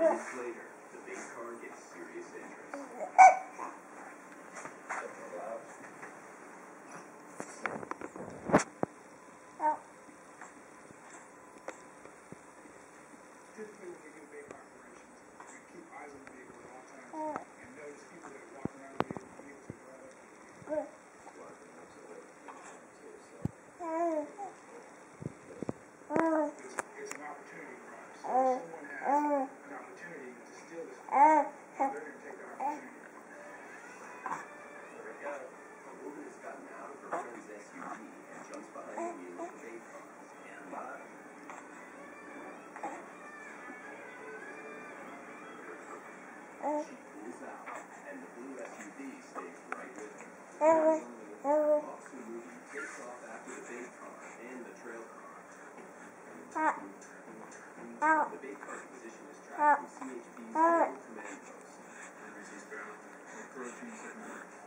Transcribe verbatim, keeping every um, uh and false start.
minutes later, the big car gets serious interest. Typically, when we do vehicle operations, we keep eyes on the vehicle at all times and notice people that walk around the vehicle, vehicles that drive up. It's, it's an opportunity crime. So if someone has an opportunity to steal this car, they're going to take that opportunity. There we go. A woman has gotten out of her friend's S U V and jumps behind the wheel of the big car. Stand by. She pulls out, and the blue S U V stays right with her. Officer Moody takes off after the big car and the trail car. The big car's position is tracked from C H P's Field Command Post. Eastbound, approaching Signature.